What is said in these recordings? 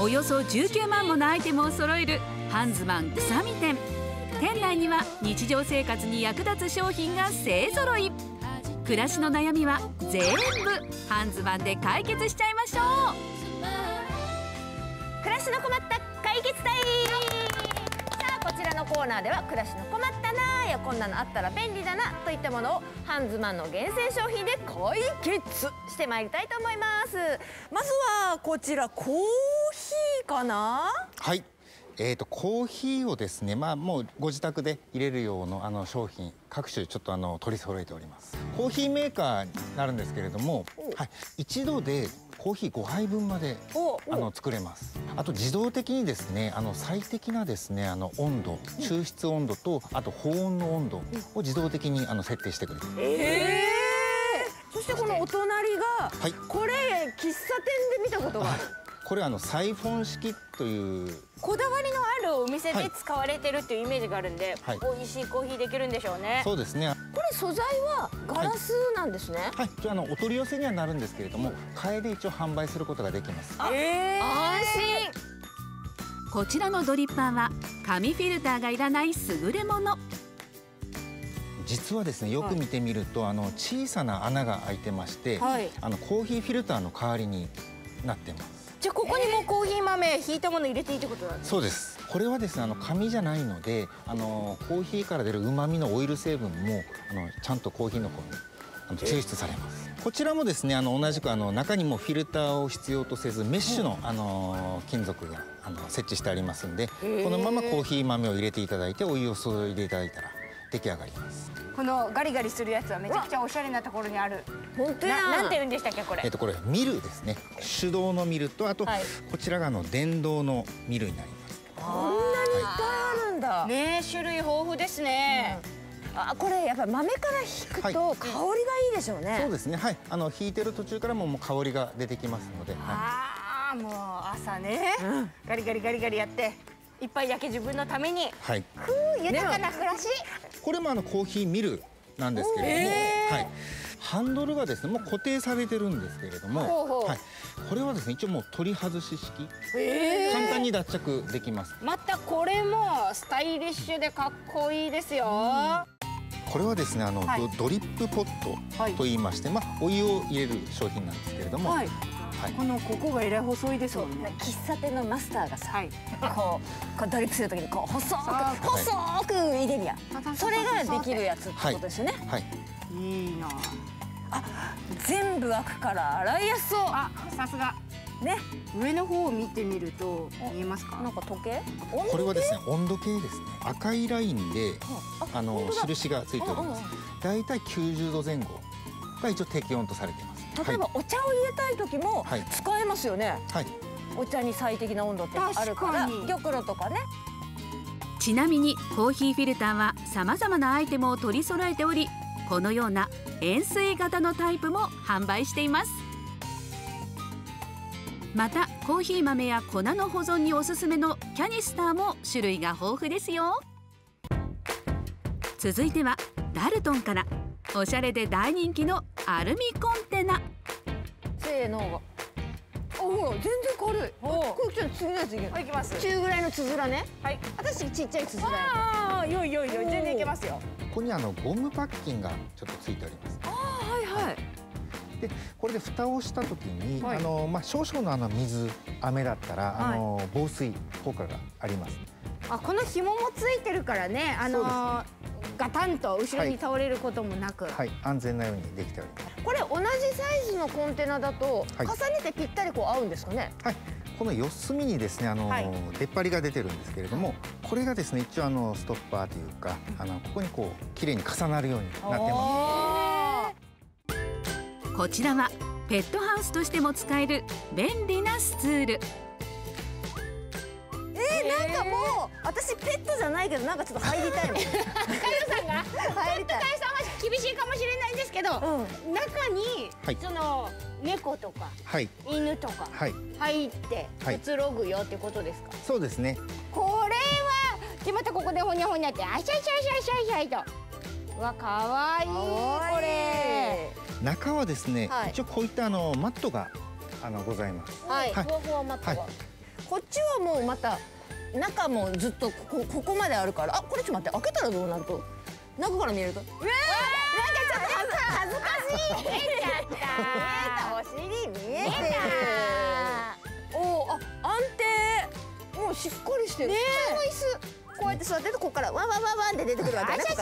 およそ19万ものアイテムを揃えるハンズマンくさみ店。店内には日常生活に役立つ商品が勢ぞろい。暮らしの悩みは全部ハンズマンで解決しちゃいましょう。 暮らしの困った解決隊。さあこちらのコーナーでは暮らしの困ったなやこんなのあったら便利だなといったものをハンズマンの厳選商品で解決してまいりたいと思います。まずはこちらコーヒーかな。 はい。コーヒーをですね、もうご自宅で入れる用の商品各種ちょっと取り揃えております。コーヒーメーカーになるんですけれども、はい、一度でコーヒー5杯分まで作れます。あと自動的にですね最適なですね温度、抽出温度とあと保温の温度を自動的に設定してくれる。 そしてこのお隣が、はい、これ喫茶店で見たことがある。 これサイフォン式というこだわりのあるお店で使われてるっていうイメージがあるんで、はい、美味しいコーヒーできるんでしょうね。 そうですね。 これ素材はガラスなんですね。 はい、お取り寄せにはなるんですけれども、替えで一応販売することができます。 安心。 こちらのドリッパーは紙フィルターがいらない優れもの。 実はですね、よく見てみると小さな穴が開いてまして、はい、コーヒーフィルターの代わりになってます。 じゃあここにもコーヒー豆ひいたもの入れていいってことなんですか？ そうです。これはですね紙じゃないのでコーヒーから出る旨味のオイル成分もちゃんとコーヒーの方に抽出されます。こちらもですね同じく中にもフィルターを必要とせずメッシュの金属が設置してありますんで、このままコーヒー豆を入れていただいてお湯を注いでいただいたら出来上がります。 このガリガリするやつはめちゃくちゃおしゃれなところにある。 本当や。 なんて言うんでしたっけこれ？ これミルですね。手動のミルとあと、はい、こちらが電動のミルになります。 こんなにいっぱいあるんだ。 ね、種類豊富ですね。 これやっぱり豆から引くと香りがいいでしょうね。 そうですね。はい。引いてる途中からもう香りが出てきますので。 ああ、もう朝ね、ガリガリガリガリやって。一杯だけ自分のために、はい、豊かな暮らし。 これもコーヒーミルなんですけれども、はい、ハンドルがですねもう固定されてるんですけれども、はい、これはですね一応もう取り外し式、簡単に脱着できます。 またこれもスタイリッシュでかっこいいですよ。 これはですねドリップポットと言いまして、お湯を入れる商品なんですけれども。 ここがえらい細いですもんね。 喫茶店のマスターがさ、こうドリップするときに細く入れるやん。それができるやつってことですよね。 いいな。 全部開くから洗いやすそう。 さすが。ね、上の方を見てみると見えますか？ なんか時計？ これはですね温度計ですね。赤いラインで印がついております。だいたい90度前後が一応適温とされています。 例えばお茶を入れたい時も使えますよね。はい。お茶に最適な温度ってあるから、玉露とかね。 ちなみにコーヒーフィルターはさまざまなアイテムを取り揃えており、このような円錐型のタイプも販売しています。またコーヒー豆や粉の保存におすすめのキャニスターも種類が豊富ですよ。続いてはダルトンからおしゃれで大人気のアルミコンテナ。 せーの。ほら全然軽い。これちょっと次のやついける。 いきます。 中ぐらいのつづらね。はい。私ちっちゃいつづら。 よいよいよい、全然いけますよ。 ここにゴムパッキンがちょっとついております。 はいはい。 でこれで蓋をした時に少々の水飴だったら防水効果があります。 この紐もついてるからね、ガタンと後ろに倒れることもなく、 はい、安全なようにできております。 これ同じサイズのコンテナだと重ねてぴったり合うんですかね？ はい。この四隅にですね出っ張りが出てるんですけれども、これがですね一応ストッパーというかここに綺麗に重なるようになってます。 こちらはペットハウスとしても使える便利なスツール。 なんかもう私ペットじゃないけどなんかちょっと入りたいもん。 カヨさんが入りたい。カヨさんは厳しいかもしれないんですけど、中にその猫とか犬とか入ってくつろぐよってことですか？ そうですね。 これはでまたここでほにゃほにゃってあしゃいしゃいしゃいしゃいしゃいと。わ、かわいいこれ。 中はですね一応こういったマットがございます。 はい。ふわふわマットが。 こっちはもうまた中もずっとここまであるから。あ、これちょっと待って、開けたらどうなると中から見えると、なんかちょっと恥ずかしい。見えた、お尻見えてる。おお、あ、安定。もうしっかりしてる。普通の椅子こうやって座ってるとここからワンワンワンワンって出てくるわけね。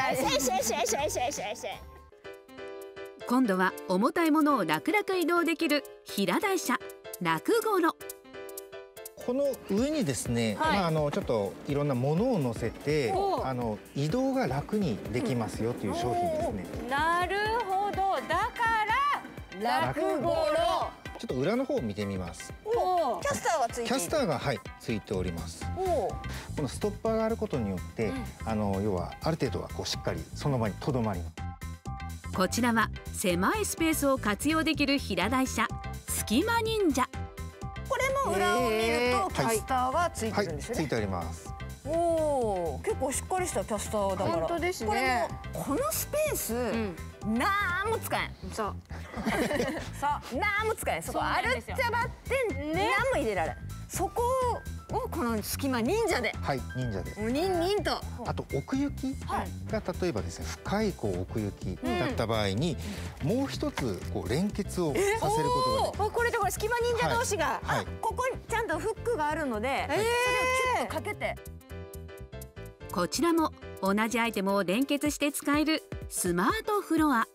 今度は重たいものを楽々移動できる平台車楽ごろ。 この上にですね、ちょっといろんなものを乗せて移動が楽にできますよという商品ですね。 なるほど、だから楽ごろ。 ちょっと裏の方を見てみます。 キャスターがついている。 キャスターがついております。このストッパーがあることによって、要はある程度はこうしっかりその場にとどまります。 こちらは狭いスペースを活用できる平台車隙間忍者。 これも裏を見るとキャスターがついてるんですよね。 ついております。 おお、結構しっかりしたキャスターだから。 本当ですね。 これもこのスペース、なんも使えん。そう。そう、なんも使えん。そこあるっちゃばってなんも入れられん。そこをこの隙間忍者で。 はい、忍者で。 忍と。 あと奥行きが例えばですね、深いこう奥行きだった場合に、もう一つこう連結をさせることができる。 これとこれ隙間忍者同士が、ここにちゃんとフックがあるので、それをキュッとかけて。 こちらも同じアイテムを連結して使えるスマートフロア。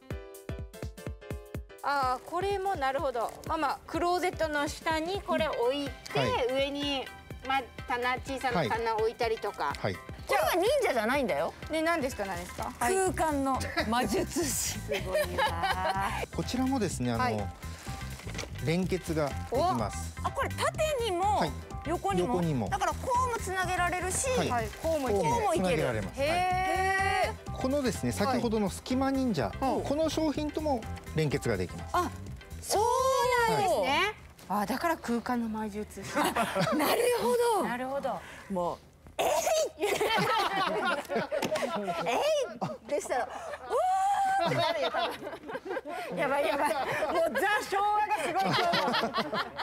ああ、これもなるほど。クローゼットの下にこれ置いて、上に小さな棚置いたりとか。 これは忍者じゃないんだよ。 ね、何ですか何ですか。 空間の魔術師。すごいわ。 こちらもですね、連結ができます。 あ、これ縦にも横にも。だからこうもつなげられるし、こうもいける。 このですね、先ほどの隙間忍者、この商品とも連結ができます。 あ、そうなんですね。あ、だから空間の魔術師。 なるほど。 なるほど。 もうえいってしたら、おーってなるよ多分。やばいやばい。もうザ昭和がすごいと思う。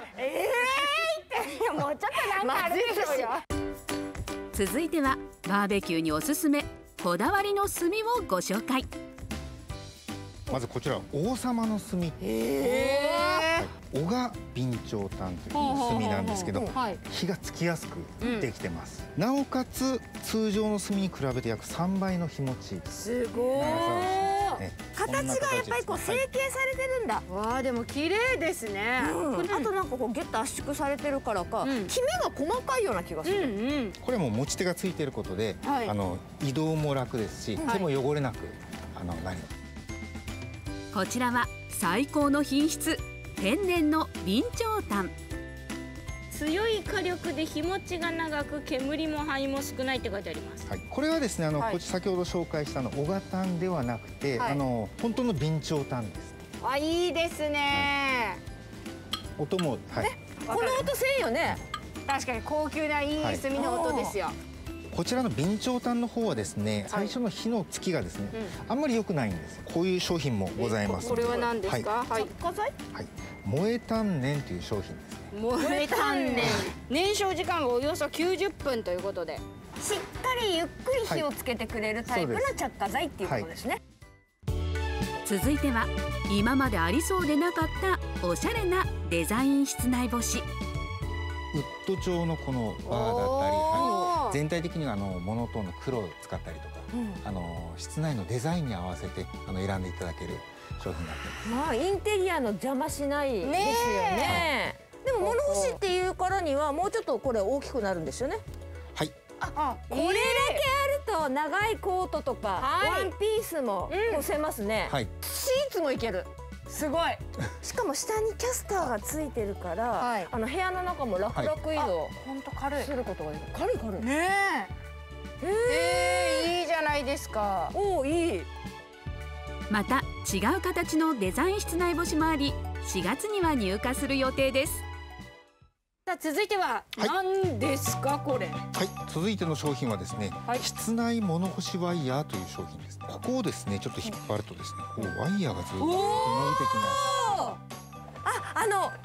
ってもうちょっとなんかあるでしょうよ。 続いてはバーベキューにおすすめこだわりの炭をご紹介。 まずこちら王様の炭、男鹿備長炭という炭なんですけど、火がつきやすくできてます。なおかつ通常の炭に比べて約3倍の日持ち。 すごい。形がやっぱりこう成形されてるんだ。 わあ、でも綺麗ですね。 あとなんかこうギュッと圧縮されてるからか、キメが細かいような気がする。 これも持ち手がついていることで、移動も楽ですし、手も汚れなくなります。 こちらは最高の品質天然の備長炭。 強い火力で日持ちが長く煙も灰も少ないって書いてあります。 これはですね、先ほど紹介した男鹿炭ではなくて、本当の備長炭です。 あ、いいですね。 音もこの音せんよね。 確かに高級ないい炭の音ですよ。 こちらの備長炭の方はですね、最初の火のつきがですね、あんまり良くないんです。こういう商品もございます。 これは何ですか。 着火剤。 燃え炭燃という商品ですね。 燃え炭燃。燃焼時間がおよそ90分ということで、 しっかりゆっくり火をつけてくれるタイプの着火剤っていうことですね。 続いては今までありそうでなかったおしゃれなデザイン室内干し。 ウッド調のこのバーだったり、全体的にはモノトーンの黒を使ったりとか、室内のデザインに合わせて選んでいただける商品になってます。 まあインテリアの邪魔しないですよね。でも物干しっていうからにはもうちょっとこれ大きくなるんですよね。 はい。 これだけあると長いコートとかワンピースも干せますね。シーツもいける。すごい。しかも下にキャスターがついてるから、部屋の中も楽々移動本当軽いすることができる。軽い軽い。 ねえ。いいじゃないですか。 おお、いい。 また違う形のデザイン室内干しもあり、4月には入荷する予定です。 さあ続いては何ですかこれ。 続いての商品はですね、室内物干しワイヤーという商品です。ここをですねちょっと引っ張るとですね、こうワイヤーがずっと伸びてきます。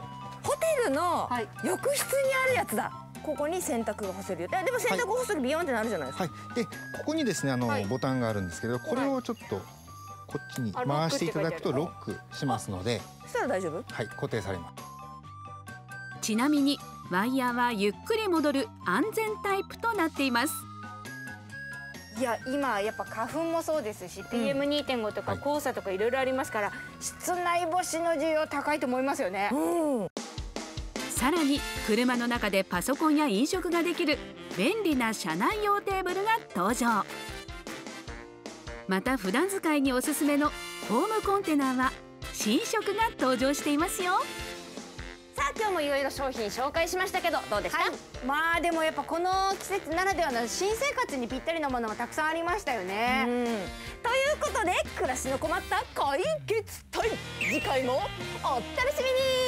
ホテルの浴室にあるやつだ。ここに洗濯が干せるよ。でも洗濯干すときビヨンってなるじゃないですか。 でここにですねボタンがあるんですけど、これをちょっとこっちに回していただくとロックしますので、 そしたら大丈夫？ はい、固定されます。 ちなみにワイヤーはゆっくり戻る安全タイプとなっています。 いや今やっぱ花粉もそうですし、PM2.5 とか黄砂とかいろいろありますから、室内干しの需要高いと思いますよね。 さらに車の中でパソコンや飲食ができる便利な車内用テーブルが登場。また普段使いにおすすめのホームコンテナは新色が登場していますよ。 さあ今日もいろいろ商品紹介しましたけど、どうでした？ まあでもやっぱこの季節ならではの新生活にぴったりのものがたくさんありましたよね。 ということで暮らしの困った解決隊、次回もお楽しみに。